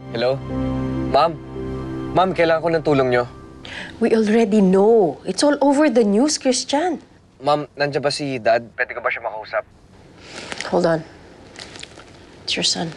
Hello? Ma'am? Ma'am, kailangan ko ng tulong nyo. We already know. It's all over the news, Christian. Ma'am, nandiyan ba si Dad? Pwede ko ba siya makausap? Hold on. It's your son.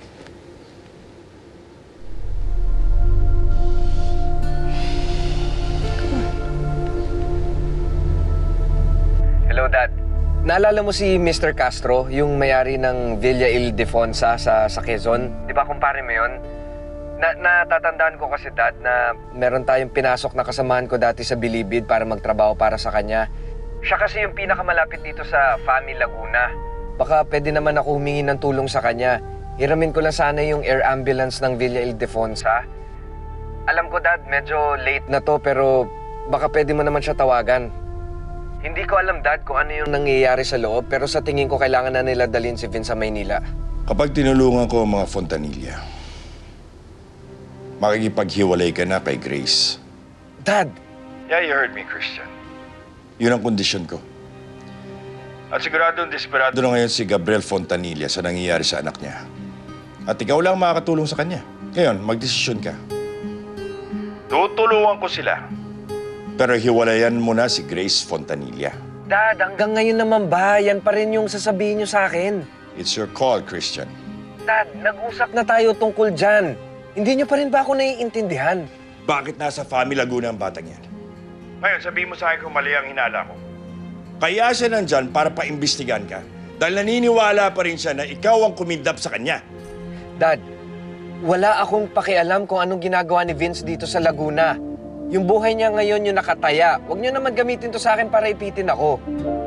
Hello, Dad. Naalala mo si Mr. Castro, yung may-ari ng Villa Ildefonsa sa Quezon? Di ba kumpare mo yun? Natatandaan ko kasi, Dad, na meron tayong pinasok na kasamahan ko dati sa Bilibid para magtrabaho para sa kanya. Siya kasi yung pinakamalapit dito sa FAMI Laguna. Baka pwede naman ako humingi ng tulong sa kanya. Hiramin ko lang sana yung air ambulance ng Villa Ildefonsa. Alam ko, Dad, medyo late na to, pero baka pwede mo naman siya tawagan. Hindi ko alam, Dad, kung ano yung nangyayari sa loob, pero sa tingin ko kailangan na nila dalhin si Vince sa Maynila. Kapag tinulungan ko ang mga Fontanilla, makikipaghiwalay ka na kay Grace. Dad! Yeah, you heard me, Christian. Yun ang kondisyon ko. At siguradong desperado na ngayon si Gabriel Fontanilla sa nangyayari sa anak niya. At ikaw lang makakatulong sa kanya. Ngayon, magdesisyon ka. Tutulungan ko sila. Pero hiwalayan mo na si Grace Fontanilla. Dad, hanggang ngayon naman ba? Yan pa rin yung sasabihin niyo sa akin. It's your call, Christian. Dad, nag-usap na tayo tungkol dyan. Hindi niyo pa rin ba ako naiintindihan? Bakit nasa FAMI Laguna ang batang yan? Ngayon, sabihin mo sa akin kung mali ang hinala ko. Kaya siya nandyan para paimbestigahan ka. Dahil naniniwala pa rin siya na ikaw ang kumidnap sa kanya. Dad, wala akong pakialam kung anong ginagawa ni Vince dito sa Laguna. Yung buhay niya ngayon yung nakataya. Huwag niyo naman gamitin to sa akin para ipitin ako.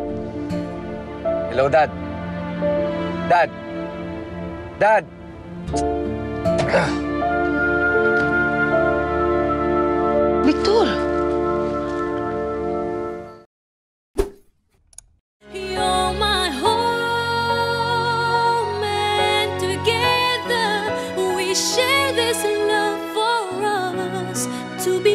Hello, Dad? Dad? Dad? Victor! You're my home, and together we share this love for us to be.